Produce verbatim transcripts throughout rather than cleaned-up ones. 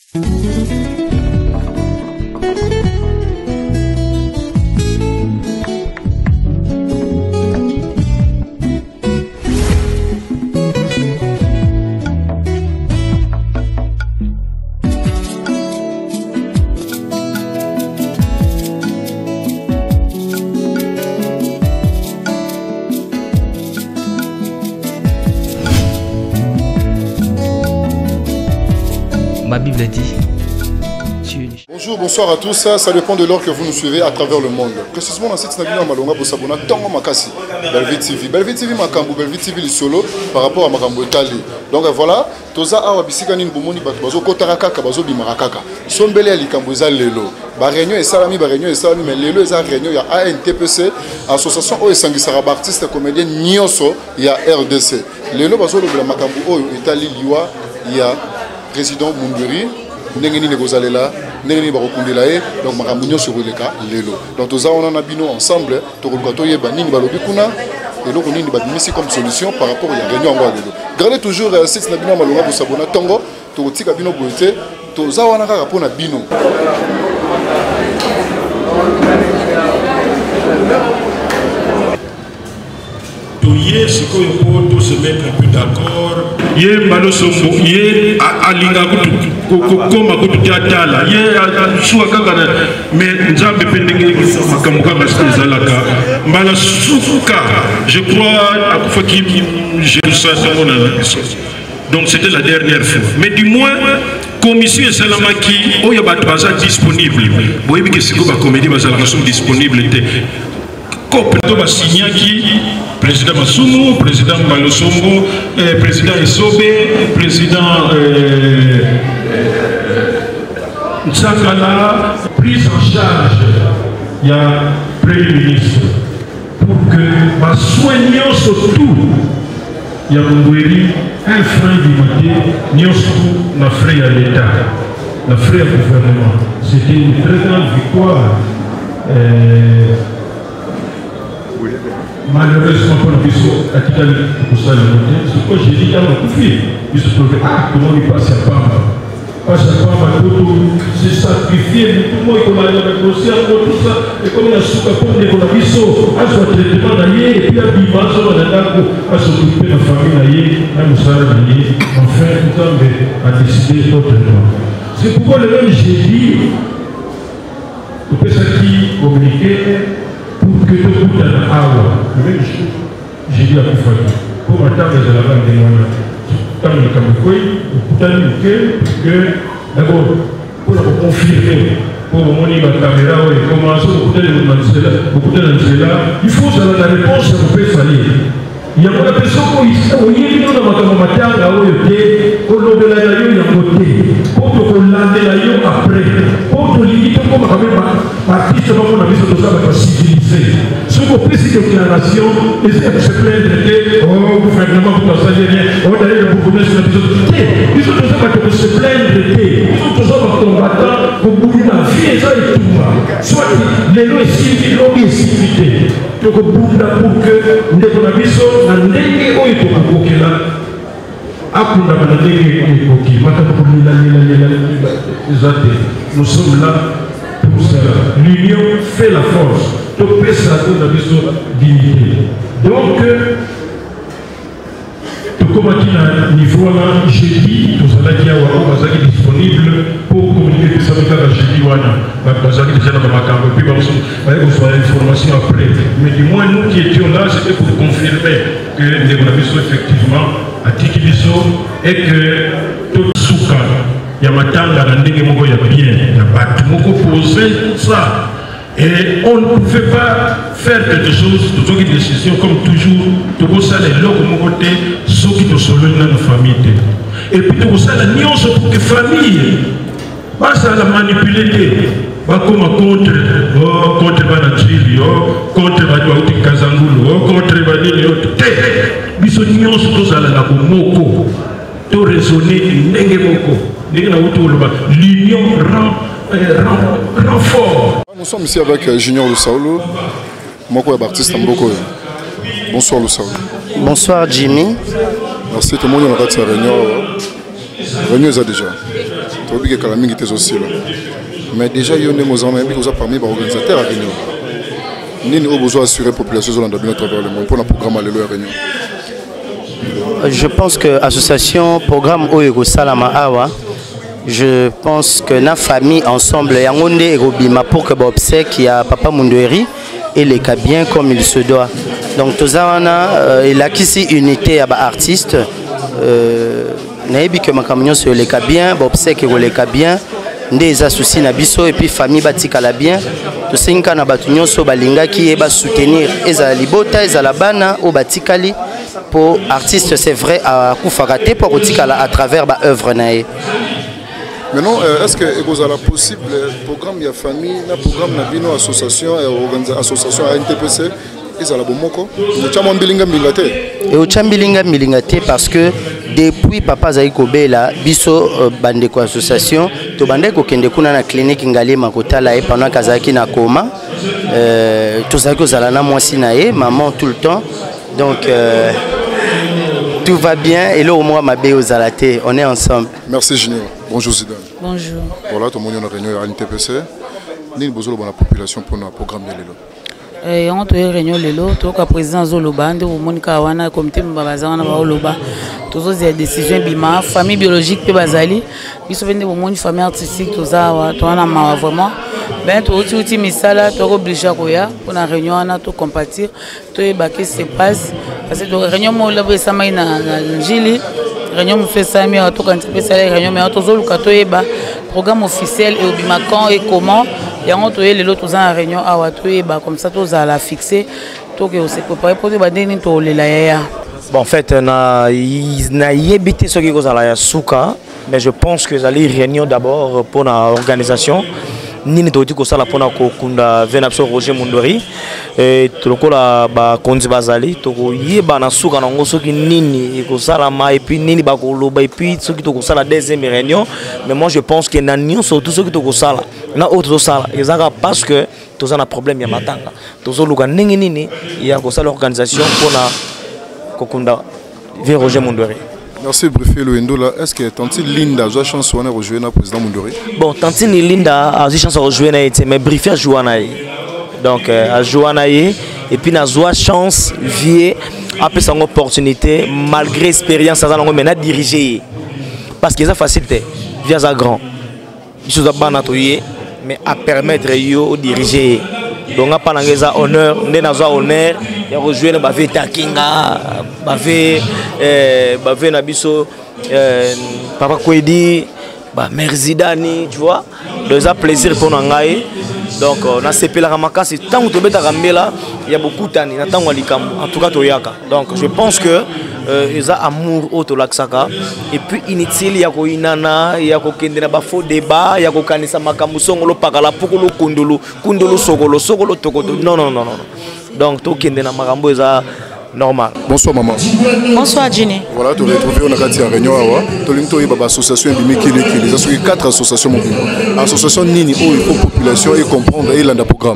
Ma Bible dit. Bonjour, bonsoir à tous. Ça dépend de l'heure que vous nous suivez à travers le monde. Précisément dans cette navire Malonga pour s'abonner Tango Makasi, Belvi T V. Belvi T V Makambu, Belvi T V solo par rapport à Makambu Tali. Donc voilà, Toza Awa Bisikani Mbumoni Batbazo Kotaraka Kabazo Bimarakaka. Sombele Alikambuza Lelo. Ba réunion et salami, ba réunion et salami, mais Lelo est réunion, il y a A N T P C, Association O Sangisara artiste comédien Nyoso, il y a R D C. Lelo Bazo le Makambu O Itali Liwa, il y a président Munguri. Nengeni Negozalela, Nengeni Barokundela, donc Maramunyo sur le cas, Lelo. Donc, tous on a bino ensemble, Torukato Yeba, Nini Balobikuna, et donc on a mis comme solution par rapport à la réunion en Lelo. Gardez toujours cette Nabino Malonga pour s'abonner Tango, Torutika Bino Boete, tous on a rapport à Bino. Hier, c'est qu'on peut se mettre un peu d'accord. Hier, Malosombo, hier, Alinga, Koma, Koutiatala, hier, Souakagana, mais Nzambe Pendenge, Makamuka, Zalaka, Malasuka, je crois, à Koufaki, je ne sais pas. Donc c'était la dernière fois. Mais du moins, commission et Salamaki, oh, il y a des bases disponibles. Vous voyez que c'est quoi la comédie, les sont disponibles. Plutôt Bassignaki, président Masumu, président Malosongo, eh, président Esobe, président Nzakala, eh, prise en charge, il y a premier ministre, pour que ma soignant surtout, il y a un frein d'immunité, nous surtout la frais à l'État, la frais au gouvernement. C'était une très grande victoire. Eh, Malheureusement, pour le biseau, à qui pour ça le monter, c'est pourquoi j'ai dit à mon conflit. Il se trouvait, ah, comment il passe à Pamba. Passe à Pamba, tout c'est sacrifié, tout le monde est dans le dossier, tout ça, et comme il a souka pour les biseaux, à son traitement d'ailleurs, et puis à Bima, sur le Nago, à s'occuper de la famille d'ailleurs, à Moussara d'ailleurs, enfin, tout le monde a décidé autrement. C'est pourquoi le même j'ai dit, au Pessaki, communiqué, pour que tout le monde ait le même jour, j'ai dit à mon frère, pour ma table de la bande des moyens, tant le Cameroun, pour que, d'abord, pour la confirmer, pour monter ma caméra, et commencer beaucoup de là, il faut que la réponse peut faillir. Il y a une personne qui est ici, dans ma caméra, qui est au long de la rue, il y a un côté, pour que l'année la après, pour que l'unité comme artiste, on a vu que ça va civiliser. Ce qu'on fait, c'est que la nation essaie de se plaindre que, oh, gouvernement, vous pensez rien, oh, d'ailleurs, vous connaissez la personne. Ils sont tous là pour se plaindre que, ils sont tous là pour combattre, pour bouger la vie, et ça est tout. Soit les lois civiles, l'eau est civilité. Donc, pour que nous ayons na ndenge oyo tokokokela akunda bana ndenge ekoki matakokolela eza te. Nous sommes là pour cela. L'union fait la force. Topesa na biso dignité. Donc tokomaki na niveau wana jeudi tozalaki awa bazalaki disponible pour communiquer pesaka kaka jeudi wana bazalaki déjà na bamakambo puis baye kozwa information après. Mais du moins nous qui étions là, c'était pour confirmer que ndeko na biso effectivement atiki biso et que tosuka ya matanga na ndenge moko ya bien ya bato moko posé tout ça. Et on ne pouvait pas faire quelque chose, toutes les décisions comme toujours, tout ça les lots de mon côté, ceux qui te sont dans la famille. Et puis tout ça la nuance pour que famille, pas ça la manipuler, pas comme contre, oh, contre Banachili, oh, contre Badouati Kazangoulou, oh, contre Banini, oh, tout biso nuance tout ça la moko, tout raisonner, n'enge moko, n'enge na l'union rend. Nous sommes ici avec Junior Lusaolo, Moko est artiste Mboko. Bonsoir Lusaolo. Bonsoir Jimmy. Merci tout le monde dans la réunion. réunion ça déjà tu vois que la mingi était aussi là mais déjà il y a des mots en même que parmi les organisateurs à réunion ni nous besoin assurer la population de l'endroit à travers le monde pour le programme à la réunion. Je pense que l'association programme Oego Salama Awa, je pense que la famille ensemble, Yangonde et Robima pour que Bobsek qui a Papa Mundweri et les cas bien comme il se doit. Donc tout ça on a il a ici unité à artiste. Naebi que ma camion sur les cas bien, Bobsek et les cas bien, des associés na biso et puis famille batika la bien. Tout ça inka na batunyo so balinga qui est bas soutenir eza libota eza la bana au batikali. Pour artiste, c'est vrai, à Koufarate, pour à travers ma œuvre. Maintenant, est-ce que vous avez possible programme de famille, un programme de association et association à N T P C, ils ont la bomoko. Vous avez bilinga milingate. Et vous avez bilinga milingate parce que depuis Papa Zaïko Bela, biso bandeko association, to bandeko kende kuna na clinique ngali makota la pendant kazaki na coma. Euh, tout ça que zalana moi sinae, maman tout le temps. Donc euh, tout va bien et là au moins ma bé aux alatés, on est ensemble. Merci Junior. Bonjour Zidane. Bonjour. Voilà, tout le monde est en réunion à l'N T P C. Ni besoin de la population pour notre programme de l'élo. Eh, on est en réunion l'élo, tout le président Zoloba, on Monica Wana, comité Mbabazana Baoloba, tous les décisions bima, famille biologique pe bazali, ils sont venus au monde famille artistique tout ça, tout on a vraiment. Ben tout outil outil misala, tout obligé à koya pour la réunion on a tout compatir, tout est baqué se passe parce que réunion moi là ça m'a na Njili, réunion me fait ça mais tout quand tu peux ça réunion mais tout zolo kato eba programme officiel et obima quand et comment et on tout les autres en réunion à watu eba comme ça tout à la fixer tout que on s'est préparé pour ba deni to le la ya. Bon en fait na na yebité ce qui cause à la souka mais je pense que les réunions d'abord pour l'organisation. Nini toti ko sala pona ko kunda venapso Roger Mundweri et toko la ba konzi bazali toko yeba na suka na ngoso ki nini ko sala ma et puis nini ba ko loba et puis ce qui toko sala deuxième réunion mais moi je pense que na nion surtout ce qui toko sala na autre sala ezaka parce que tous un problème ya matanga tous luka nini nini ya ko sala organisation pona ko kunda vers Roger Mundweri. Merci Briefé Loendola. Est-ce que Tantine Linda a chance de rejoindre le président Mundweri? Bon, Tantine Linda a chance de rejoindre, mais Briefé a joué. Donc, a joué et puis a joué chance vie à peu son opportunité malgré l'expérience à maintenant diriger. Parce que c'est facile via sa grand. Il faut pas mais à permettre de diriger. Donc, pas un honneur, on a honneur. Il y a rejoint bavé takinga bavé euh bavé nabiso euh papa Kwedi ba Merzidani tu vois donc ça plaisir pour nangai donc on a sepé la ramaka c'est tant que beta rambela il y a beaucoup tani na tango likam en tout cas toyaka donc je pense que euh ils a amour auto laksaka et puis inutile ya ko inana ya ko kende na ba faux débat ya ko kanisa makambu songolo pakala pokolo kundulu kundulu sokolo sokolo tokoto non non non non donc tout qui est dans Marambo est normal. Bonsoir maman. Bonsoir Jenny. Voilà, tu as retrouvé on a quatre réunions awa. Tu as eu une association bimikili qui les associé quatre associations mobile. Association nini où il faut population et comprendre et l'anda programme.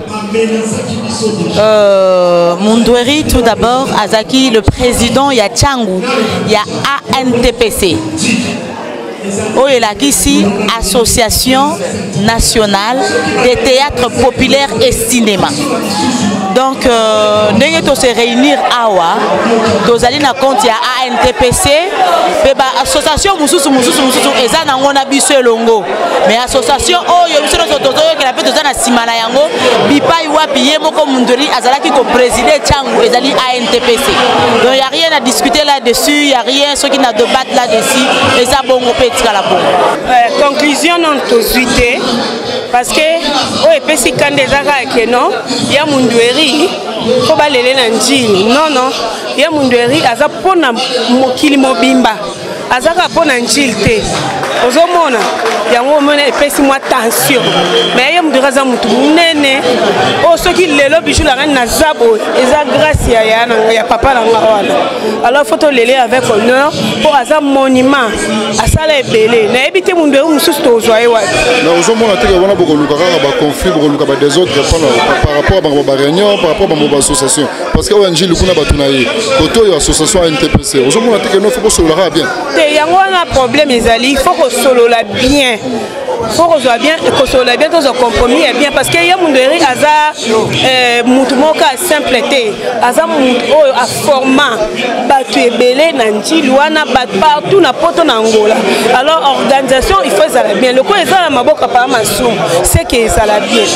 Euh Mundweri tout d'abord Azaki le président ya Tchangu, ya A N T P C. Oh, et là, ici, Association nationale des théâtres populaires et cinéma. Donc, nous devons se réunir à Awa, nous allons à compte à A N T P C, l'association Moussous Moussous Moussous, et ça, nous avons habitué Longo. Mais l'association, oh, il y a une chose qui a fait deux ans à Simana Yango, Bipa Iwapi, Yemoko Mundweri, Azalaki comme président Tchangu, et Zali A N T P C. Donc, il n'y a rien à discuter là-dessus, il n'y a rien, ceux qui n'ont de battre là-dessus, et ça, bon, on peut être là. Euh, conclusion non tout suite parce que oh et puis si quand déjà que non il y a Mundweri faut pas aller dans Njili non non il y a Mundweri aza pona mokili mobimba azaka pona Njili te ozomona yango mona epesi moi tension mais yem dira za mutu nene o soki lelo bichu la reine na zabo eza grâce ya ya ya papa na wana alors faut lele avec honneur pour aza monument asala ebele na ebité mundu mususu tozoye wa na ozomona te wana boko luka ka ba conflit boko luka ba des autres par rapport à ba réunion par rapport à ba association parce que O N G lukuna batuna yi koto yo association A N T P C ozomona te que non faut que cela bien te yango wana problème ezali il faut kosolola bien faut kozwa bien kosolola bien tozwa compromis ya bien parce que ya Mundweri aza mutu moko simple te aza mutu oyo aforma bato ebele na njili wana bato partout na poto na Angola alors organisation il faut ezala bien loko ezala maboka pa masumu c'est que ezala bien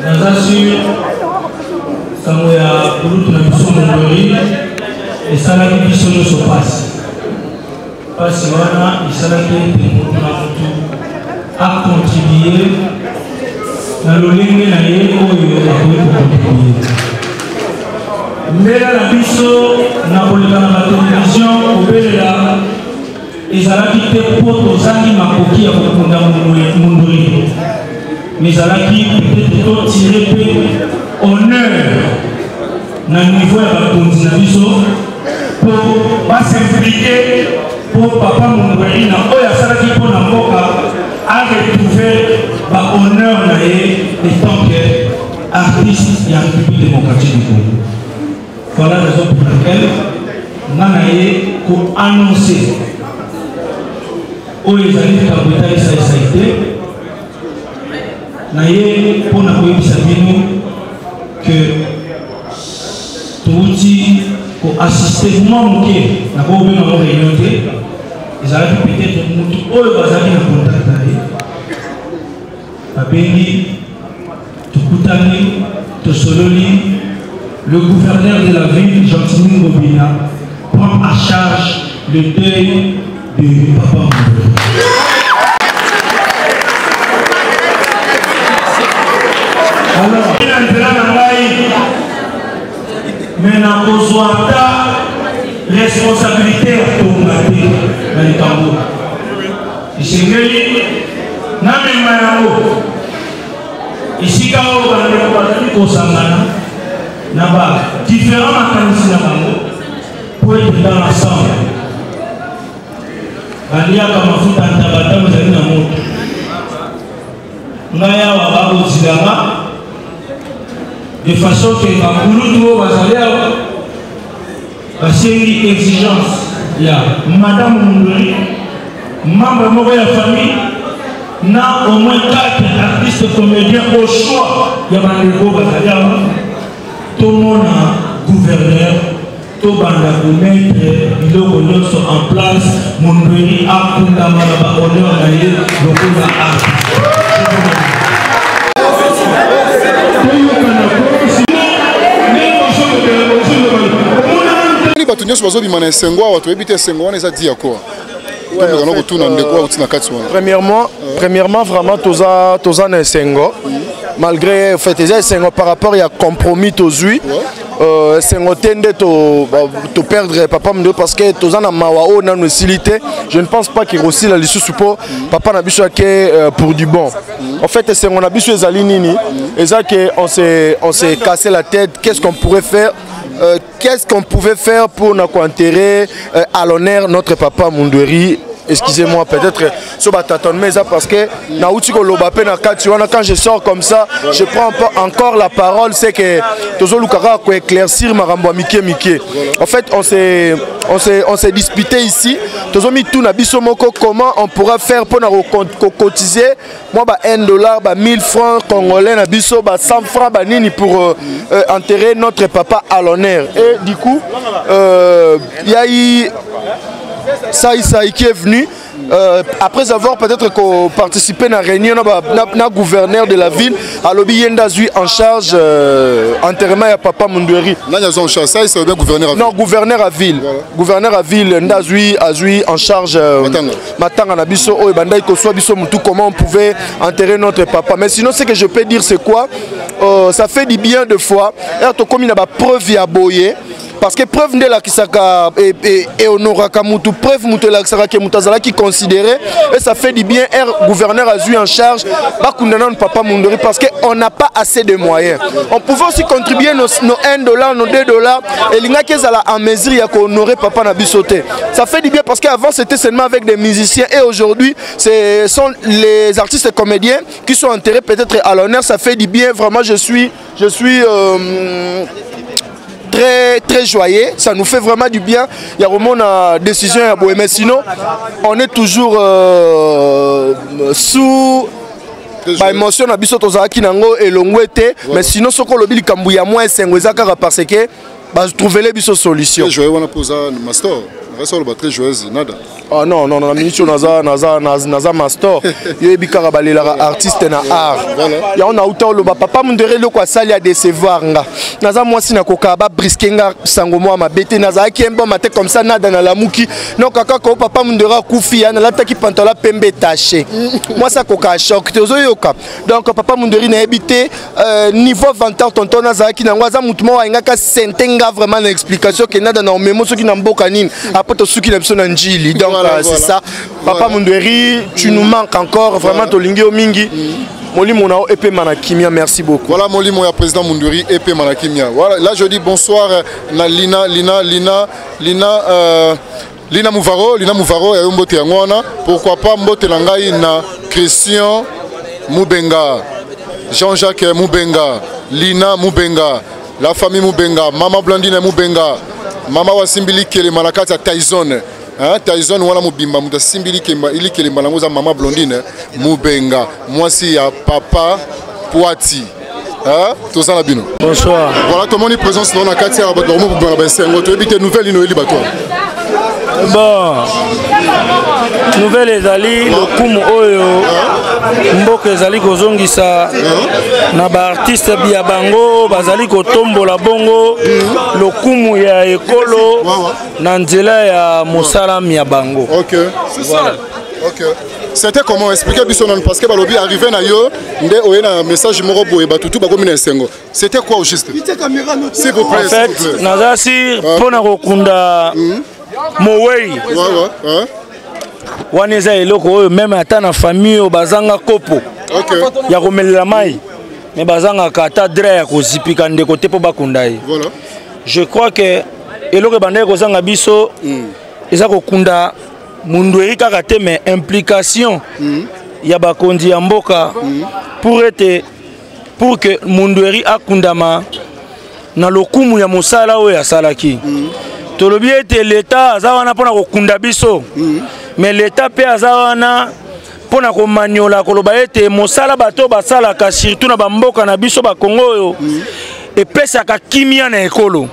sango ya kulutu na biso Mundweri esalaki biso nyonso pasi pasi wana esalaki ete motu na motu akontribue na lolenge na ye oyo akoki kokontribue mbela na biso na koleka na batelevizio kobelela ezalaki te mpo tozangi makoki ya kokunda Mundweri mais ezalaki peut-être totire mpe honneur na niveau ya bakonzi na biso mpo basimplike mpo papa Mundweri na oyo asalaki mpo na mboka a retrouvé bahonneur na ye étant que artiste ya République démocratique du Congo. Voilà la raison pour laquelle nga na ye ko annoncer oyo ezali kabota esalisa ete na ye mpo na koyebisa bino que touti ko assister mwa moke na kobenga mo réunion te ezalaki peut-être mutu oyo bazali na contact na ye babengi tukutani tosololi le gouverneur de la ville Jean-Timmy Ngobina prend à charge le deuil de papa Mundweri. Alors, il a mais na kozwa ta responsabilité ya tongate na likambo isengeli na mema yango isika oyo bandeko bazali kosangana na ba différents makanisi na bango po ete dans l'ensemble baliaka mafuta ntabata bazali na moto ngai awa bakozilanga de façon que bakulutu oyo bazali awa basengi exigence ya madame Mundweri membre moko ya famille na au moins quatre artistes comédiens au choix ya bandeko bazali awa tomona gouverneur tobanda komettre biloko nyonso en place Mundweri akundama na bahonneur na ye lokola artiste. bato nyonso bazobima na esengo awa toyebi te esengo wana eza di ya koa tokana kotuna ndeko awa na kati wana premièrement premièrement vraiment toza toza na esengo malgré fait eza esengo par rapport ya compromis tozwi esengo te nde to perdre papa Mundweri parce que toza na mawa oyo nano esili te je ne pense pas kirosila lisusu mpo papa na biso yake pour du bon en fait esengo na biso ezali nini eza que on s'est on s'est cassé la tête qu'est-ce qu'on pourrait faire Euh, qu'est-ce qu'on pouvait faire pour nous enterrer euh, à l'honneur notre papa Mundweri. Excusez-moi, peut-être ce bataton mais ça parce que quand je sors comme ça, je prends encore la parole, c'est que Tozo Lukara ko éclaircir Marambo Mike Mike. En fait, on s'est on s'est on s'est disputé ici. Tozo mi tout na biso moko comment on pourra faire pour nous cotiser moi ba un dollar, ba mille francs congolais na biso ba cent francs ba nini pour euh, euh, enterrer notre papa à l'honneur. Et du coup, euh, il y a eu ça Issa qui est venu euh, après avoir peut-être participé à la réunion na gouverneur de la ville à l'objet Yenda Zui en charge euh, enterrement à papa Mundweri. En charge ça c'est bien gouverneur à ville. Non, gouverneur à ville. Voilà. Gouverneur à ville Ndazui Azui en charge euh, Matanga na biso o bandai ko soit biso mutu comment on pouvait enterrer notre papa. Mais sinon ce que je peux dire c'est quoi euh, ça fait du bien de fois et to comme il a ba preuve ya boyer. Parce que preuve de la kisaka et honoraka mutu preuve mutu la kisaka ke mutazala qui considéré et ça fait du bien er gouverneur a eu en charge bakundana papa Mundweri parce que on n'a pas assez de moyens. On pouvait aussi contribuer nos, nos un dollar, nos deux dollars et l'inga kezala en mesure ya ko honorer papa na bisoté. Ça fait du bien parce qu'avant c'était seulement avec des musiciens et aujourd'hui ce sont les artistes et comédiens qui sont enterrés peut-être à l'honneur. Ça fait du bien vraiment je suis je suis euh, très, très joyeux. Ça nous fait vraiment du bien. Il y a vraiment une décision à Boé. Mais sinon, on est toujours euh, sous. Bah émotion na biso tozaki nango elongwete mais sinon soko lobi likambu ya moins cinq ezaka parce que bah trouver les biso solution. Joyeux on a posé master. Reste le très joyeuse nada. Ah non non non la minute naza naza naza master. Yo bikara balela artiste na art. Ya on a autant le papa mundere le kwa sali a décevoir nga. Naza moi si na koka ba briskenga sango moi ma bete naza ki embo maté comme ça nada na la muki. Non kaka ko papa mundera kufi ya na lata ki pantalon pembe taché. Moi ça koka choc tozo yoka. Donc papa munderi na habité niveau vingt ans tonton naza ki na ngwaza mutumo wa ngaka sentenga vraiment na explication que nada na memo so ki na mboka nini. Après tout ce qui est en Njili. Donc voilà, c'est voilà. Ça. Papa ouais. Munderi, tu nous manques encore. Vraiment, tu es mingi. Moli Monao Epé Manakimia, merci beaucoup. Voilà, Moli Moya, président Munderi Epé Manakimia. Voilà, là je dis bonsoir à Lina, Lina, Lina, Lina, euh, Lina Mouvaro, Lina Mouvaro, et Mbote Yangwana. Pourquoi pas Mbote Langai na Christian Moubenga, Jean-Jacques Moubenga, Lina Moubenga, la famille Moubenga, Maman Blandine Moubenga. Mama wa simbili kele malakata Tyson hein Tyson wala mubimba muta simbili kemba ili kele malangoza mama blondine Mubenga mwasi ya papa Poati hein tout ça la bino. Bonsoir. Voilà tout le monde est présent dans la quartier à Batormo pour bien baisser ngoto ebite nouvelle ino eli bato. Bon. Nouvelle ezali le kumu oyo mboka ezali kozongisa na ba artiste bia bango bazali kotombola bongo le kumu ya ekolo na nzela ya mosala ya bango. OK, c'est ça. OK. C'était comment expliquer bisonon parce que balobi arrivé na yo nde oyena message moko boye batutu bakomi na sengo. C'était quoi au juste? S'il vous plaît. En fait, nazasi pona kokunda Mowei. Ouais ouais. Waneza eloko même ata na famille o bazanga kopo. OK. Ya komelela mai. Mais bazanga kata dre ya kozipika ndeko te po bakundai. Voilà. Je crois que eloko bandai kozanga biso eza kokunda mundu erika te mais implication ya bakondi ya mboka pour être pour que mundu eri akundama na lokumu ya mosala oyo ya salaki. Tolobi ete l'État azawana pona kokunda biso. Mais l'État pe azawana pona ko maniola koloba ete mosala bato basala ka surtout na bamboka na biso ba Congo yo e pesa ka kimia na ekolo.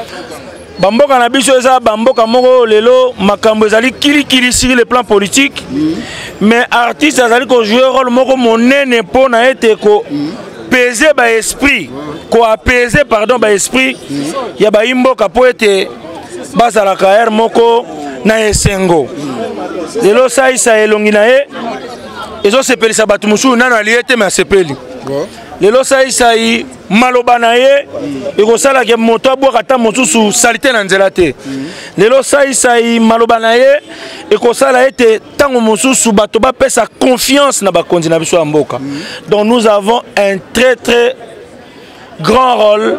Bamboka na biso eza bamboka moko lelo makambo ezali kili kili sur le plan politique. Mais artiste azali ko jouer rôle moko monene pona ete ko peser ba esprit, ko apaiser pardon ba esprit ya ba imboka po ete bazala ka er moko na esengo. Lelo sai sa elongi na e ezo sepelisa batu musu nano aliete ma sepeli. Lelo sai sai maloba na ye ekosala ke moto abwaka ta mosusu salite na nzela te. Lelo sai sai maloba na ye ekosala ete tango mosusu bato bapesa confiance na bakonzi na biso ya mboka. Donc nous avons un très très grand rôle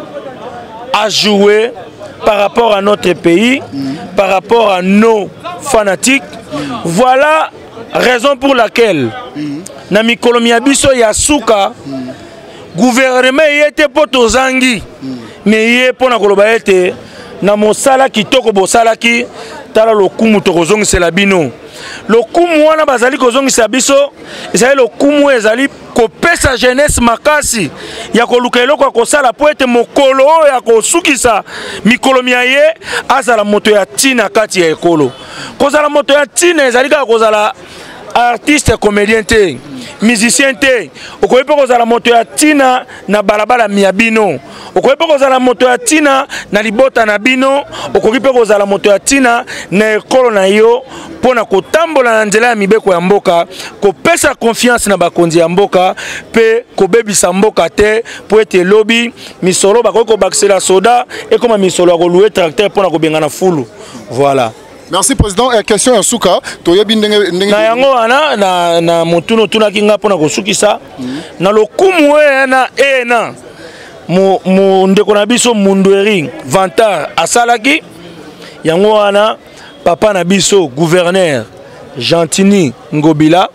à jouer par rapport à notre pays, mm. par rapport à nos fanatiques. Mm. Voilà raison pour laquelle mm. na mikolomi ya biso ya suka mm. gouvernement yete poto zangi mm. mais ye pona koloba ete na mosala kitoko bosalaki tala lokumu tokozongisela bino. Lokumu wana bazali kozongisa biso ezali lokumu ezali kopesa jeunesse makasi ya koluka eloko kosala po ete mokolo ya kosukisa mikolomi ya ye azala moto ya tina kati ya ekolo. Kozala moto ya tina ezali kaka kozala artiste comédien te musicien te okoyi pe kozala moto ya tina na balabala mia bino okoyi pe kozala moto ya tina na libota na bino okoki pe kozala moto ya tina na ekolo na yo pona kotambola na nzela ya mibeko ya mboka kopesa confiance na bakonzi ya mboka pe kobebisa mboka te po ete lobi misolo bakoki kobakisela soda ekoma misolo ya koluwe tracteur pona kobengana fulu. Voilà. Merci président. Et question à Souka, toyebi ndenge ndenge na yango wana na na mutuno tuna kinga pona kosukisa na lokumu na ena mu mu ndeko na biso Munderi Vantar asalaki yango wana papa na biso gouverneur Gentini Ngobila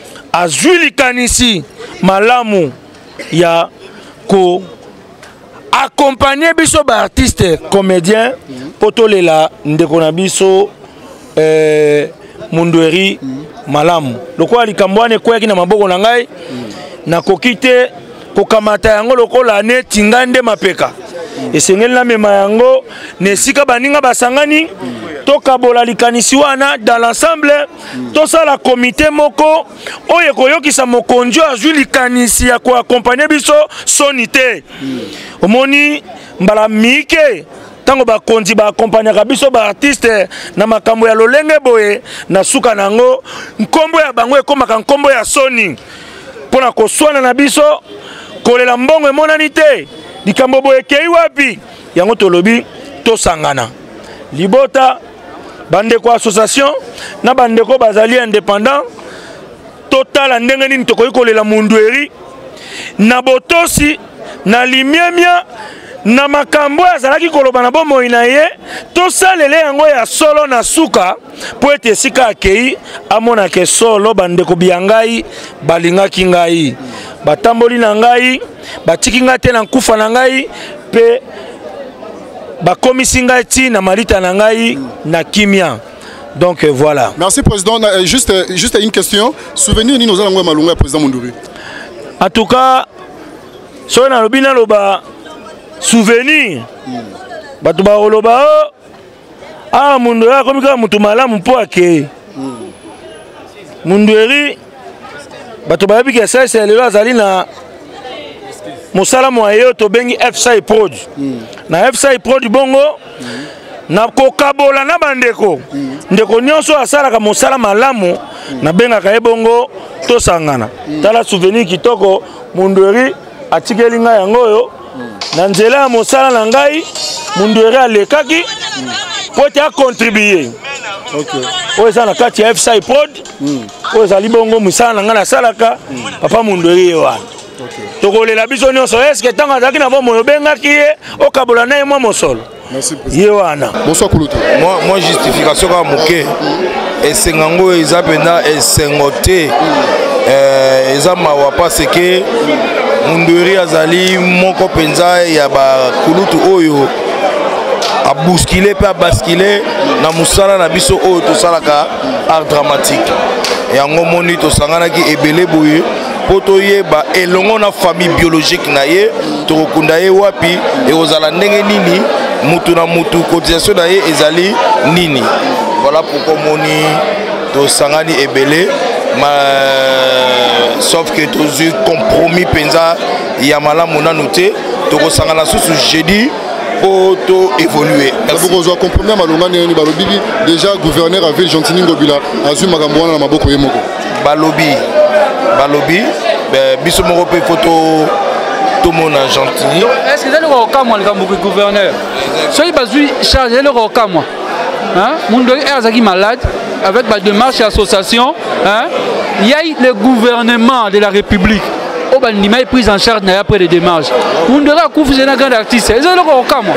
azwili kanisi malamu ya ko accompagner biso ba artiste comédien potolela ndeko na biso euh Mundweri malamu lokola likambo ane kweki na maboko na ngai na kokite kokamata yango lokola ne tingande mapeka esengeli na mema yango nesika baninga basangani tokabola likanisi wana dans l'ensemble tosala comité moko oyo koyokisa mokonzi azwi likanisi ya koaccompagner biso sonité omoni mbala mike tango bakonzi baakompanyaka biso baartiste na makambo ya lolenge boye na suka nango nkombo ya bango ekomaka nkombo ya soni mpona koswana na biso kolela mbongo emonani te likambo boye ekei wapi yango tolobi tosangana libota bandeko association na bandeko bazali indépendant totala ndenge nini tokoki kolela Mundweri na botosi na limiemia na makambo azalaki koloba na bomoi na ye tosalele yango ya solo na suka po ete esika akei amonake solo bandeko biangai balingaki ngai batamboli na ngai batiki ngai te na nkufa na ngai pe bakomisi ngai ti na malita na ngai na kimia. Donc euh, voilà. Merci président. Euh, juste, euh, juste une question. Souvenir ni nos allons malunga président Mundweri. En tout cas, so na lobina loba souvenir. Batu ba loba ah Mundweri comme ka mutu malamu po ake. Mundweri batu ba biki ça c'est le azali na mosala moyo to bengi F C I Prod. Na F C I Prod bongo na kokabola na bandeko ndeko nyonso asalaka mosala malamu na bengaka ebongo tosangana tala souvenir kitoko Mundweri atikeli ngai yango oyo na nzela ya mosala na ngai Mundweri alekaki po te akontribuer oyo eza na kati ya F C I Prod oyo ezali bongo mosala na ngai nasalaka papa Mundweri ye wana tokolela biso nyonso eske ntango azalaki na bomoi obengaki ye okabola na ye mwa mosolo. Merci président. Yewana. Bonsoir Kouloutou. Moi, moi justification comme moké. Et sengango eza pena et sengote. Euh, eza mawa parce que Mundweri azali moko penza ya ba Kouloutou oyo a bousculer pas basculer na musala na biso oyo to salaka art dramatique. Et en moni to sangana ki ebele boye poto yeba elongo na famille biologique na ye to kunda ye wapi et ozala ndenge nini mutu na mutu cotisation na ye ezali nini. Voilà pourquoi moni to sangani ebele ma sauf que to eu compromis penza ya malamu na noté to ko sangana susu jeudi pour to évoluer. Vous avez compromis à Malonga ni balobi déjà gouverneur à ville Gentini Ngobila azu makambo na maboko ye moko. Balobi balobi biso moko pe photo tout mon Gentini. Est-ce que c'est le cas moi le gouverneur? Soyez basé chargé le cas moi. Hein? Mundweri est malade avec ma démarche et association. Hein? Il y a le gouvernement de la République. Au Bandima est pris en charge après les démarches. Mundweri a couvert un grand artiste. Est-ce que c'est le cas moi?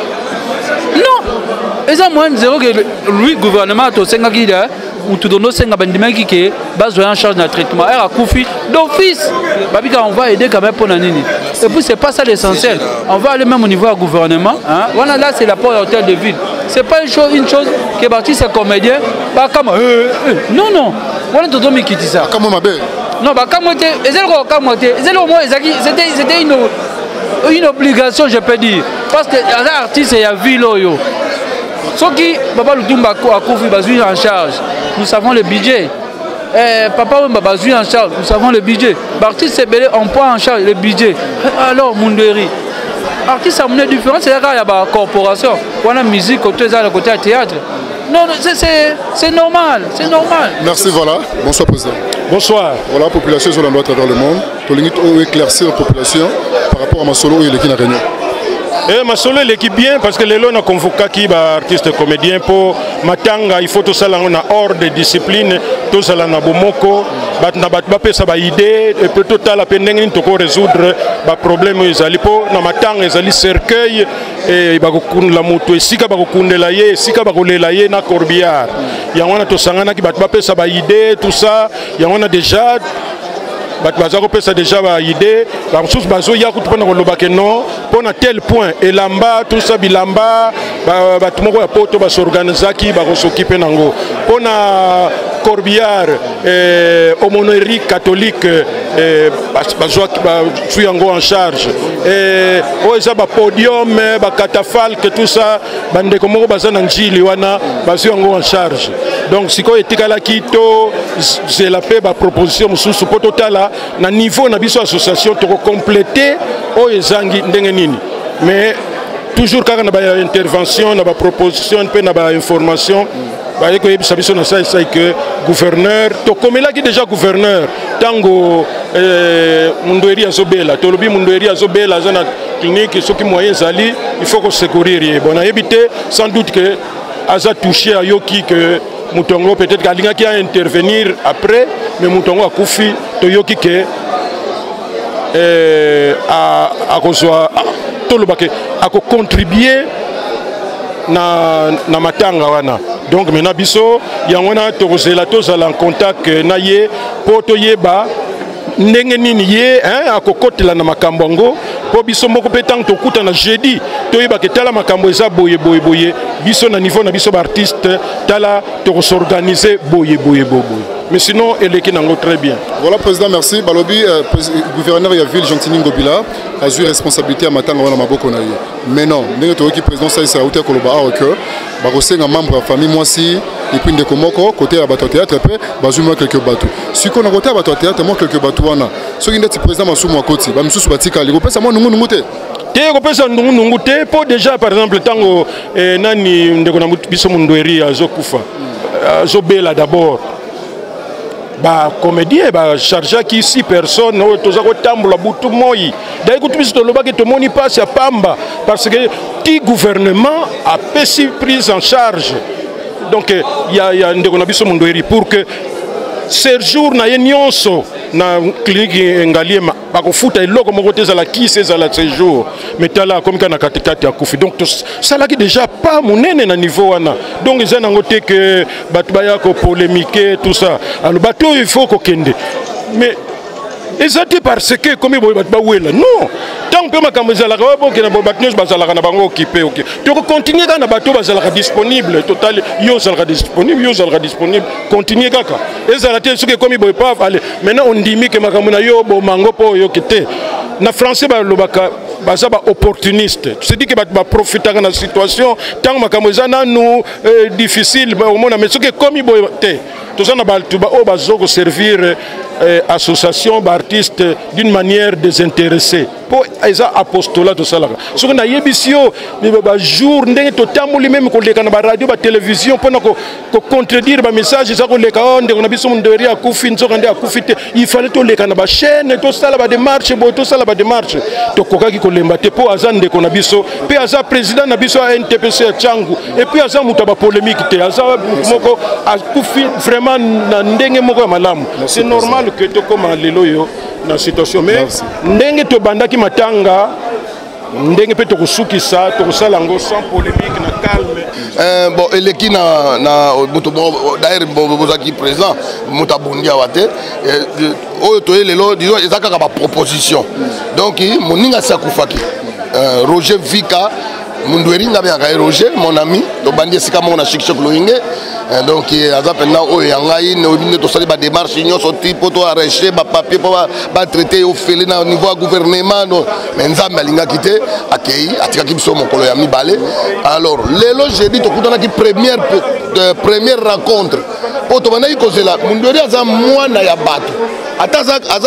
Non. Et ça moi zéro que lui gouvernement to cinq guida ou tout donner cinq Bandima qui qui besoin en charge de traitement. Elle a couvert d'office. Babika on va aider quand même pour nani. Et puis c'est pas ça l'essentiel. On va aller même au niveau du gouvernement. Hein? Voilà là c'est l'apport à l'hôtel de ville. C'est pas une chose, une chose qui est parti c'est comédien. Pas comme euh, euh. non non. Voilà tout le monde qui dit ça. Comme ma belle. Non bah comme était. Et c'est le comme était. C'est le moins c'était c'était une une obligation je peux dire parce que les artistes il y a ville yo. Ce qui Baba Lutumba a couvert besoin en charge. Nous savons le budget. Eh, papa on a besoin en charge. Nous savons le budget. L'artiste c'est belé on prend en charge le budget. Alors Mundweri. Artiste a une différence c'est là il y a la corporation. On a musique côté ça le côté théâtre. Non c'est normal, c'est normal. Merci voilà. Bonsoir président. Bonsoir. Voilà population sur l'endroit à travers le monde. To limite au éclaircir la population par rapport à ma solo et l'équipe réunion. Eh, ma solo l'équipe bien parce que les lois ont convoqué qui va artiste comédien pour matanga il faut tout ça là on a hors de discipline tout ça là na bomoko bat na bat ba pesa ba idée et peut total la peine ngini to ko résoudre ba problème ezali po na matanga ezali cercueil et ba ko la moto esika ba ko kundela ye esika ba ko lela ye na corbillard ya wana to sangana ki bat ba pesa ba idée tout ça ya wana déjà bato baza kopesa déjà baidée bamosusu bazoya kutu mpona koloba ke non mpona tel point elamba tout ça bilamba bato moko ya poto basorganizaki bakosokipe nango mpona corbillard aumônerie catholique bazwi yango en charge oyo eza bapodium bacatafalque tout ça bandeko moko baza na njili wana bazwi yango en charge donc sikoyo etikalaki to zela mpe baproposition mosusu mpo totala na niveau na biso association tokokomplete oyo ezangi ndenge nini mais toujours kaka na baintervention na baproposition mpe na bainformation baye koyebisa biso na sai sai que gouverneur tokomelaki déjà gouverneur ntango mundoeri azobela tolobi mundoeri azobela aza na clinique soki moyen ezali il faut kosecourir ye bon nayebi te sans doute que aza touché ayoki que mutongo peut-être kalingaki a intervenir après mais mutongo akufi toyoki ke akozwa tolobake akocontribuer na na matanga wana donc maintenant biso yango wana tokozela tozala en contact na ye po toyeba ndenge nini ye akokotela na makambo yango po biso moko mpe ntango tokutana jeudi toyeba ke tala makambo eza boye boye boye biso na niveau na biso baartiste tala tokosorganize boye boye boye mais sinon eleki nango très bien. Voilà président, merci. Balobi euh, gouverneur de la ville Gentini Ngobila a eu responsabilité à matanga wana maboko na ye. Mais non, ndenge toki président ça ça auteur koloba a que ba kosenga membre de famille moi si et puis ndeko moko côté ya bato théâtre pe bazuma quelques bateaux. Si qu'on a côté ya bato théâtre moi quelques bateaux wana. So ndeti président masumu akoti ba msusu batika liko pesa moi nungu nungu te. Te kopesa nungu nungu te po déjà par exemple tango eh, nani ndeko na biso mundoeri azokufa. Azobela d'abord. Ba comédien ba chargé qui six personnes o toza ko tambola butu moyi dai ko tubiso loba ke to moni passe ya pamba parce que ti gouvernement a pesi prise en charge donc il y a il y a ndeko na biso mundoeri pour que séjour na ye nyonso na clinique ngaliema bakofuta eloko moko te ezala kisi ezala séjour mais tala comme kana katikati ya kufi donc salaki déjà pas monene na niveau wana donc eza nango te que bato baya ko polémiquer tout ça alors bato il faut kokende mais ezati parce que comme boy bato bawela non tant que makambo ezalaka bo ke na bato nyonso bazalaka na bango occupé ok to continuer kana bato bazalaka disponible total yo zalaka disponible yo zalaka disponible continuer kaka ezala te soki comme boy pas aller maintenant on dit que makambo na yo bo mango po yo kete na français ba lobaka baza ba opportuniste tu dis que bato ba profiter na situation tant makambo ezana nous difficile au monde mais soki comme boy te tozana ba tu ba o bazoko servir Euh, association d'artistes d'une manière désintéressée pour eza apostolat to salaka so na yebisio mais ba jour ndenge to tambuli même ko leka na ba radio ba télévision pour ko ko contredire ba message ça ko leka on ndeko na biso mundoeri akufi nzoka nde akufi te il fallait to leka na ba chaîne to sala ba démarche bo to sala ba démarche to kokaki ko lemba te po aza ndeko na biso pe aza président na biso a N T P C Tchangu et puis aza muta ba polémique te aza moko akufi vraiment na ndenge moko ya malamu c'est normal que to koma lelo yo na situation mais ndenge to bandaki matanga ndenge pe to kusukisa to kusala ngo sans polémique na calme euh bon eleki na na muto d'ailleurs bozaki présent muta bondia wate oyo to lelo disons ezaka ka proposition donc moninga sakufaki Roger Vika Mundoeri ngabe ya Roger mon ami to bandi sika mo na shikshok loinge donc aza pena oyo yangai ne to sali ba démarche nyonso tipo to arracher ba papier pour ba traiter au fele na niveau gouvernement no mais nzambe alinga kité akei atika kibiso mokolo ya mibale alors lelo jeudi to kutana ki première première rencontre po to bana ikozela Mundoeri aza mwana ya bato ata aza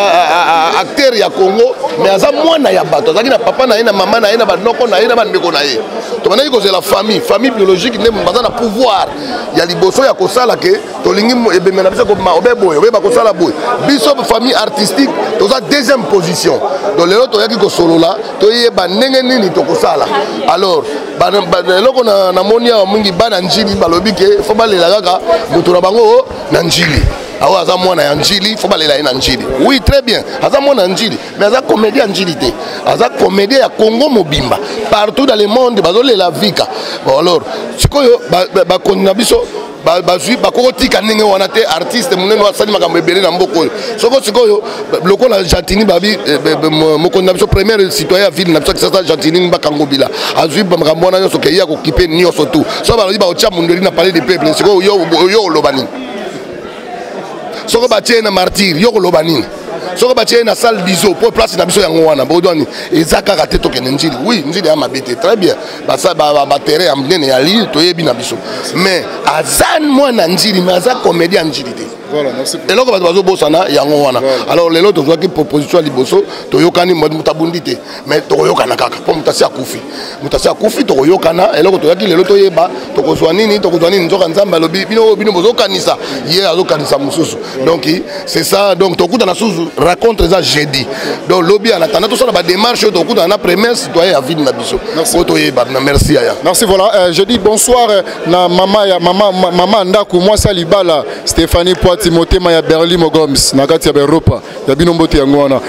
acteur ya Congo mais aza mwana ya bato azaki na papa na ye na mama na ye na banoko na ye na bandeko na ye to bana ikozela famille famille biologique ne baza na pouvoir ya liboso ya kosala ke tolingi ebembe na biso ko ma obeboye obeba kosala boye biso famille artistique toza deuxième position donc lelo toyaki kosolola toyeba ndenge nini tokosala alors eloko na moni ya mingi bana njili balobi ke fo balela kaka moto na bango na njili awo aza mwana ya njili faut balela ye na njili. Oui, très bien. Aza mwana njili, mais aza comédien njili te. Aza comédien ya Congo mobimba. Partout dans le monde bazolela vika. Bon alors, sikoyo ba ba konna biso ba bazui bakokotika ndenge wana te artiste munene wasali makambo ebele na mboko oyo. Soko sikoyo lokola Jantini babi mokonna biso premier citoyen ya ville na biso kisasa Jantini Mbakango Bila. Azui makambo wana nyonso ke ya ko kipe nyonso tout. So balobi ba ocha mundeli na parler des peuples. Sikoyo yo yo lobani. Soko batie na martyr yo koloba nini soko batie na salle biso pour place na biso yango wana bodoni ezaka ka teto ke njili oui njili ya mabete très bien basa ba ba terrain amnene ya li toyebi na biso mais azan moi na njili mais aza comédien njili te. Voilà, merci. Et là, on va bosana yango wana. Alors les autres qui proposition liboso toyokani mutabundite mais toyokana kaka pour mutasi akufi. Mutasi akufi toyokana et là toyaki les autres yeba tokozwa nini tokozwa nini nzoka nzamba lobi bino bino bozokanisa ye azokanisa mususu. Donc c'est ça donc tokuta na suzu raconte ça jeudi. Donc lobby en attendant tout ça ba démarche tokuta na première citoyen à ville na biso. Otoyeba na merci aya. Merci voilà, euh, je dis bonsoir na maman ya maman maman ndaku moi salibala Stéphanie Timothée Maya Berli Mogoms Nagati ya Europa ya binombote yangwana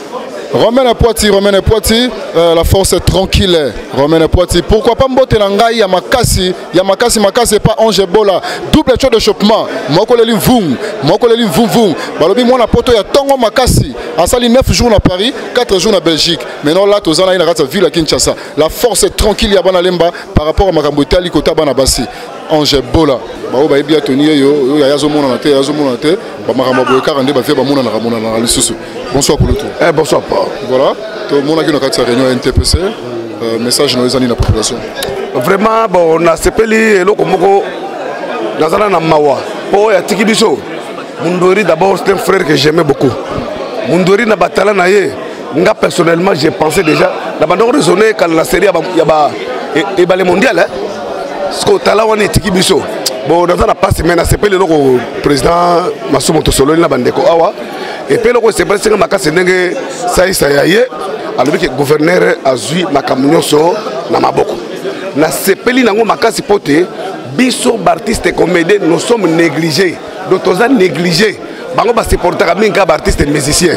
Romain Poiti Romain Poiti euh, la force est tranquille Romain Poiti pourquoi pas mbote na ngai ya makasi ya makasi makasi pas Ange Bola double choix de chopement moko leli vum moko leli vum vum balobi mona poto ya tongo makasi asali neuf jours na Paris quatre jours na Belgique maintenant là tozana ina kata ville à Kinshasa la force est tranquille ya bana lemba par rapport à makambo tali kota bana basi Ange Bola bao ba ebia toni yo ya yazo mona na te yazo mona te ba makambo boye quarante ba fe ba mona na mona na lisusu. Bonsoir pour le tour. Eh bonsoir pas. Voilà, tout le monde a qui a réunion N T P C. Euh, message dans les années de la population. Vraiment bon on a sepeli eloko moko nazana na mawa. Po ya tiki biso. Mundori d'abord c'est un frère que j'aimais beaucoup. Mundori na batala na ye. Nga personnellement j'ai pensé déjà la bande raisonner quand la série ya ba et ba le mondial hein. Ce que tala wana tiki biso. Bon dans na passe mais na sepeli eloko président Masumo Tosolo na bandeko awa. Et puis le c'est presque ma casse ndenge ça ça yaye alors que gouverneur azui makamunyoso na maboko na sepeli nango makasi pote biso artiste comédien nous sommes négligés d'autres ont négligé bango ba supporter minga artiste musicien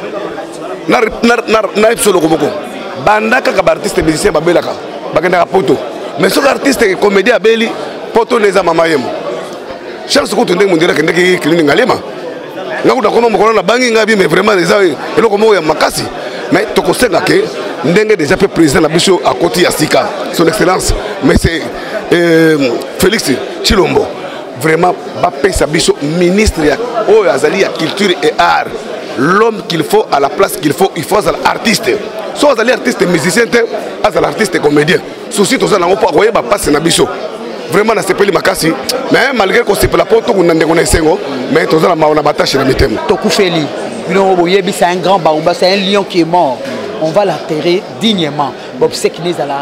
na na na ipsolo komoko bandaka ka artiste musicien babelaka bakenda poto mais ce artiste comédien abeli poto neza mama yemo chance ko tondenge mondira kende ki clinique ngalema ngakuta kono mokolo na bangi ngabi mais vraiment les eloko moko ya makasi mais tokosenga ke ndenge déjà pe président na biso à côté ya sika son excellence mais c'est euh, Félix Chilombo vraiment ba pesa biso ministre ya o azali ya culture et art l'homme qu'il faut à la place qu'il faut il faut être artiste so azali artiste musicien te azali artiste comédien souci to ça na ko koyeba passe na biso vraiment na sepeli makasi mais malgré qu'on sepela poto qu'on ndeko na sengo mais tozala maona batache na mitem tokufeli bino boyebi c'est un grand baumba c'est un lion qui est mort on va l'enterrer dignement bob c'est qui les ala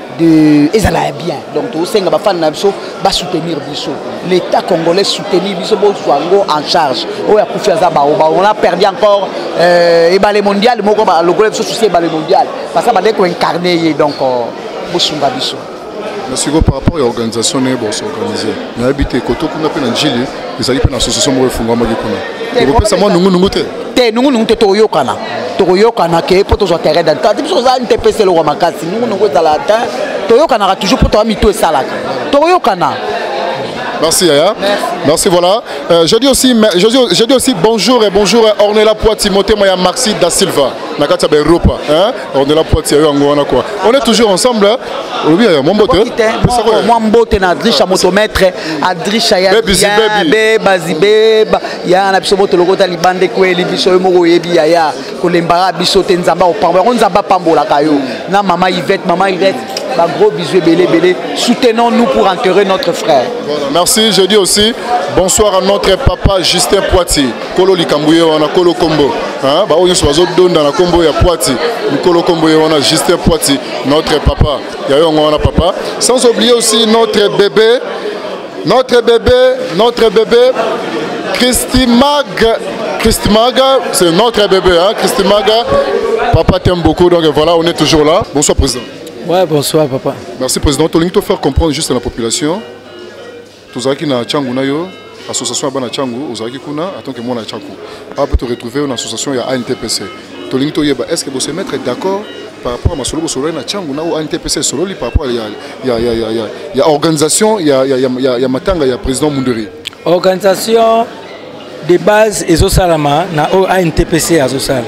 de ezala bien donc to senga ba fan na biso ba soutenir biso l'état congolais soutenir biso bo swango en charge o ya kufi za baoba on a perdu encore euh et ba le mondial moko ba le gros souci ba le mondial parce que ba deko incarner donc bo sunga biso. Merci beaucoup par rapport à l'organisation qui est organisée. Nous avons habité Koto, nous avons fait un Gili, nous avons fait une association qui est organisée. Nous avons fait ça, nous avons fait ça. Nous avons fait ça. Nous avons fait ça. Nous avons fait ça. Nous avons fait ça. Nous avons fait ça. Nous avons fait ça. Nous avons fait ça. Toujours pour toi, nous avons fait ça. Nous avons fait ça. Merci Yaya. Merci. Merci voilà. Euh, je, dis aussi, je, dis, je dis aussi bonjour et bonjour à Ornella Poiti, Timothée Maya Maxi da Silva. Nakata Europa. Hein? Ornella Poiti, quoi. On est toujours ensemble. Oui, mon botte. Moi, mon botte, Adrisha motomètre, Adrisha ya Baby, Bazibe, ya na biso botte logo talibande kweli biso yo moko yebi ya kolembara biso tenzamba opamba. On zamba pambola kayo. Na maman Yvette, maman Yvette. Un gros bisou belé belé. Soutenons-nous pour enterrer notre frère. Voilà, merci. Je dis aussi bonsoir à notre papa Justin Poiti. Kolo Likambouye, on a Kolo Kombo. Hein? Bah on est sur zone dans la Kombo ya Poiti. Kolo Kombo, on a Justin Poiti, notre papa. Ya yo on a papa. Sans oublier aussi notre bébé, notre bébé, notre bébé, Christy Mag. Christy Mag, c'est notre bébé, hein? Christy Mag. Papa t'aime beaucoup, donc voilà, on est toujours là. Bonsoir président. Ouais, bonsoir papa. Merci président. Tu as faire comprendre juste à la population. Tout ça qui n'a Tchangunayo, association à Bana Tchangu, aux Kuna, en tant que moi, Tchakou. Après, te retrouver une association à A N T P C. Est-ce que vous se mettre d'accord par rapport à ma solo solo na Tchangu, na A N T P C solo, par rapport à il y a organisation, il y a il y a matanga, il y a président Munderi. Organisation de base ezo salama na A N T P C azo sala.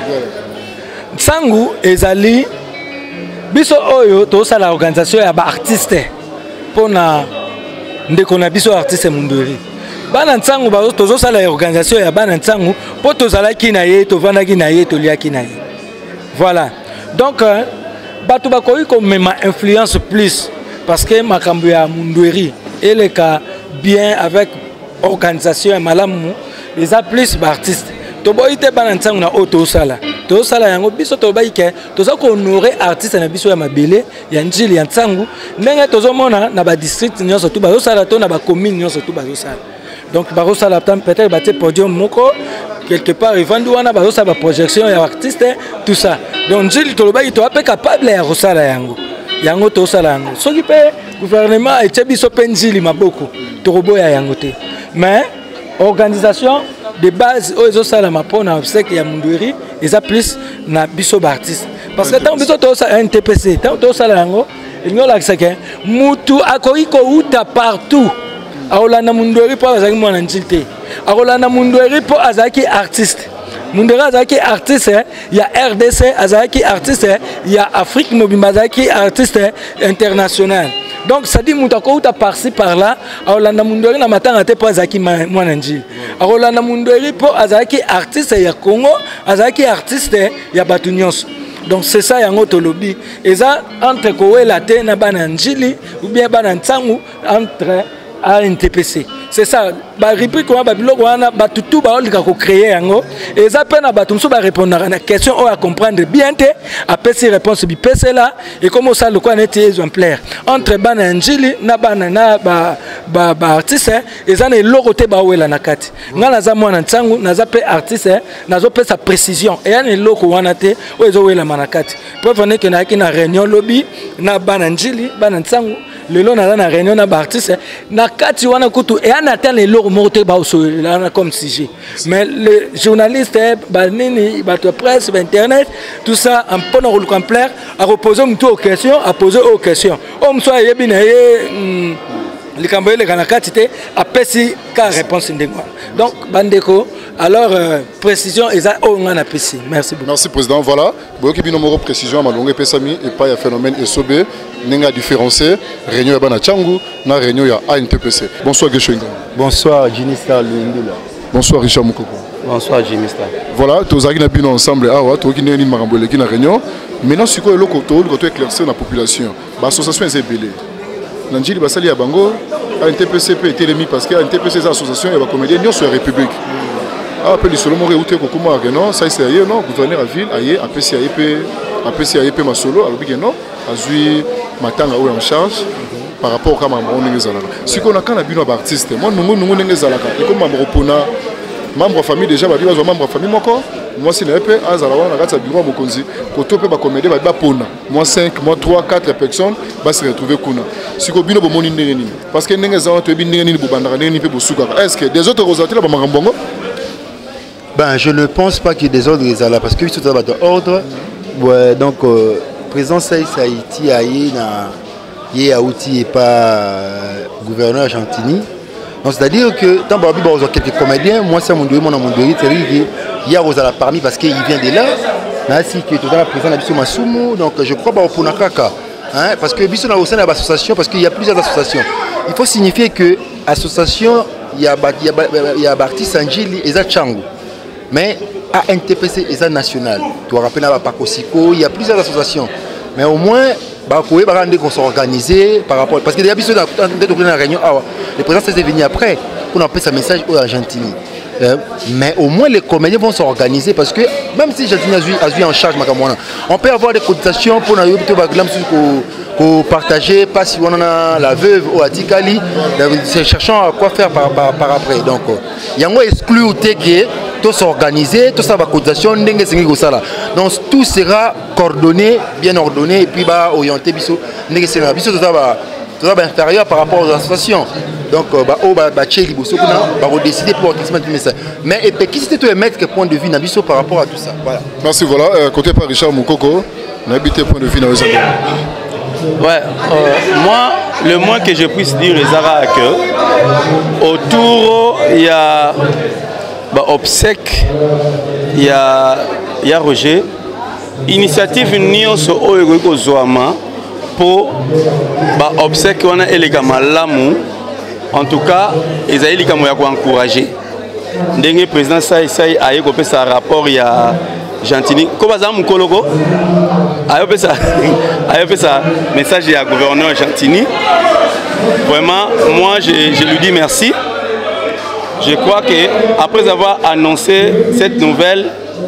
Tsangu ezali biso oyo to sala organisation ya ba artiste pona ndeko na biso artiste Munderi. Bana Tsangu ba tozo sala organisation ya bana Tsangu po to sala ki na ye to vana ki na ye to lia ki na ye. Voilà. Donc bato ba koyi ko mema influence plus parce que makambo ya Munderi et le cas bien avec organisation et malamu les a plus d'artistes to boite banantsangu na auto sala to sala yango biso to baike to za ko honorer artiste na biso ya mabele ya njili ya nsangu ndenge tozo mona na ba district nyonso to ba sala to na ba commune nyonso to ba sala donc ba sala peut-être ba te podium moko quelque part evandu wana ba sala ba projection ya artiste tout ça donc njili to ba to ape capable ya sala yango yango to sala yango soki pe gouvernement et biso pe njili maboko to roboya yango te. Mais organisation de base aux salama pour na obsèque ya Munderi ils a plus na biso artiste parce que tant biso to sa N T P C tant to salango il n'y a la que mutu akoi ko uta partout aola na Munderi pour azaki mwana njite aola na Munderi pour azaki artiste Munderi azaki artiste ya R D C azaki artiste ya Afrique mobimba azaki artiste international. Donc ça dit mutako uta par-ci par-là aolanda Munderi na matanga te po azaki mwana njili aolanda Munderi po azaki artiste ya Congo azaki artiste ya batu nyonso. Donc c'est ça yango tolobi eza entre kowela te na bana njili ou bien bana Tsangu entre A N T P C. C'est ça. Ba rubrique wana ba biloko wana ba tutu ba olika ko créer yango eza pe na batumso ba répondre na question o à comprendre bien te après ces réponses bi pese là et comment ça le quoi neti exemplaire entre bana njili na bana na ba ba, ba artiste eza na eloko te ba wela na kati ngala za mwana Tsangu na za pe artiste na zo pe sa précision et yana eloko wana te o ezo wela manakati preuve ne que na ki na réunion lobby na bana njili bana Tsangu lelo na na réunion na ba artiste na kati wana kutu et ana atteint les loro morte ba là comme sujet mais les journalistes ba nini ba presse ba internet tout ça en pendant le complet à reposer une aux questions à poser aux questions on soit yebi na ye les cambo les kanakati te a pesi ka réponse ndengwa donc bandeko alors euh, précision eza o ngana pesi merci beaucoup. Merci président. Voilà boki bino moko précision malonga pesami et pas ya phénomène esobe nenga différencier réunion ya bana Tchangu na réunion ya A N T P C. Bonsoir Geshoinga. Bonsoir Jinista Lundula. Bonsoir Richard Mukoko. Bonsoir Jinista. Voilà tozaki na bino ensemble awa toki neni makambo leki na réunion maintenant siko eloko to ko to éclaircir la population ba association ezebele Nanjili basali ya bango A N T P C peut être émis parce que A N T P C c'est association et ba comédien nyonso ya République. Ah appelle solo mo réouté ko kuma que non ça c'est ailleurs non gouverneur à ville aye A P C A P A P C A P ma solo alobi que non azui matanga ou en charge par rapport à ma ndenge zalaka. Si qu'on a quand na bino ba artiste moi nungu nungu ndenge zalaka et comme membre pona membre de famille déjà ba biwa membre de famille moko moi si na pe azala wana na kati ya bureau mokonzi ko to pe ba comédie ba ba pona moi cinq moi trois quatre personnes va se retrouver kuna si ko bino bo moni ndenge nini parce que ndenge za to bi ndenge nini bo bandaka ndenge nini pe bo suka est-ce que des autres ressortir ba makambongo. Ben, je ne pense pas qu'il y ait des ordres là parce que tout ça va de ordre. Ouais, donc, euh, président Saïs Haïti a y a outil et pas euh, gouverneur Argentini. Donc, c'est-à-dire que tant que vous avez quelques comédiens, moi c'est mon dieu, mon mon dieu, c'est-à-dire qu'il y a Rosala parmi parce qu'il vient de là. Ainsi que tout à l'heure, président Abisso Masumu, donc je crois que pour Nakaka. Hein, parce que Abisso au sein de l'association, parce qu'il y a plusieurs associations. Il faut signifier que l'association, il y a Barti Sanjili et Zachangu. Mais A N T P C est national. Tu vas rappeler Pakosiko, il y a plusieurs associations. Mais au moins, il faut s'organiser par rapport. Parce que déjà, la réunion, le président s'est venu après pour appeler sa message aux Argentiniens. Mais au moins, les comédiens vont s'organiser parce que même si l'Argentine a eu en charge, on peut avoir des cotisations pour pour partager, pas si on a la veuve ou à Tikali, cherchant à quoi faire par, par, par après. Donc, il y a un exclu au T G, tout s'organiser, tout ça va cotisation, donc tout sera coordonné, bien ordonné, et puis bah orienté, biso, biso tout ça va tout ça inférieur par rapport aux associations. Donc, bah, oh, bah, bah, chez Liboso, on va décider pour transmettre le message. Mais et puis, qui c'était toi mettre point de vue Nabiso par rapport à tout ça? Voilà. Merci, voilà. Euh, côté par Richard Moukoko, on a habité point de vue dans les années. Ouais, euh, moi, le moins que je puisse dire, Zara, que autour, il y a bah, obsèque, il y a, il y a Roger. Initiative Union sur Oego Zoama pour bah, obsèque, on a les Malamu. En tout cas, ils ont été encouragés. Le président Saï Saï a eu un rapport, il y a Gentini. Comment ça, mon collègue a eu un message à gouverneur Gentini. Vraiment, moi, je, je lui dis merci. Je crois qu'après avoir annoncé cette nouvelle,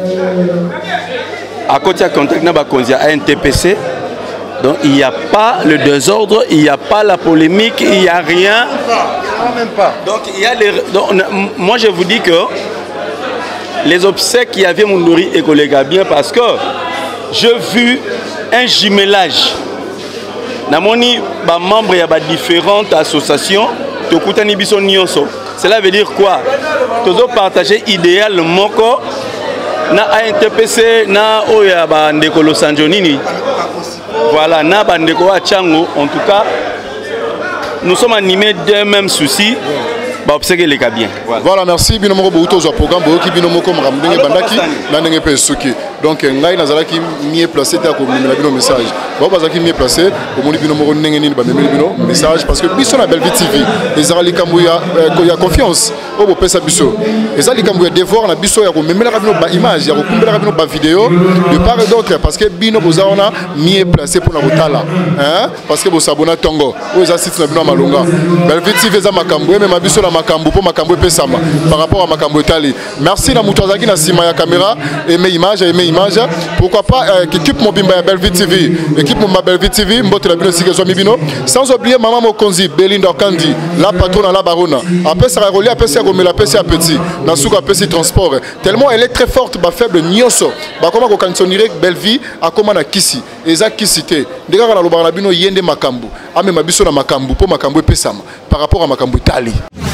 à côté de contact à N T P C, donc il n'y a pas le désordre, il n'y a pas la polémique, il n'y a rien. Même pas. Donc il y a les. Donc, moi je vous dis que les obsèques qu'il y avait Mundori et collègues bien parce que j'ai vu un jumelage. Namoni ba membre ya ba différentes associations, tokutani biso nyonso. Cela veut dire quoi? Tozo partager idéal moko na A N T P C na oya ba ndeko Los Angeles. Voilà, na ba ndeko wa Chango en tout cas. Nous sommes animés d'un même souci. Bah, observez les cas bien. Voilà. Voilà, merci. Binomo Bouto, au programme, Boki Binomo comme Ramdenge Bandaki, Nanenge Pesuki. Donc, Ngai Nazaraki mieux placé, t'as comme le message. Bon, Bazaki mieux placé, au monde Binomo Nengeni, Bamemino, message, parce que Bisson a Belle T V, les Arali Kambouya, il y a confiance, au beau Pessa Bisso. Les Arali Kambouya dévore, la Bisso, il y a même la image, il y a une vidéo, de part et d'autre, parce que Bino Bozaona mieux placé pour la Botala. Parce que Bosabona Tongo, où ils assistent dans Malonga. Belle T V, Zamakamboué, mais ma Bisso, Makambo pour Makambo Pesama par rapport à Makambo Tali. Merci la Moutouazaki na Sima ya caméra et mes images et mes images. Pourquoi pas euh, équipe Mobimba ya Belleville T V, équipe Mobimba Belleville T V, Mbote la Bino Sikezo Mibino. Sans oublier Maman Mokonzi, Belinda Kandi, la patronne à la Barona. Après ça relié après ça comme la P C à petit, na souka P C transport. Tellement elle est très forte, ba faible Nyonso. Ba comment ko kansonire Belleville a comment na Kisi. Eza Kisité. Dega la Lobana Bino yende Makambo. Ame mabiso na Makambo pour Makambo Pesama par rapport à Makambo Tali.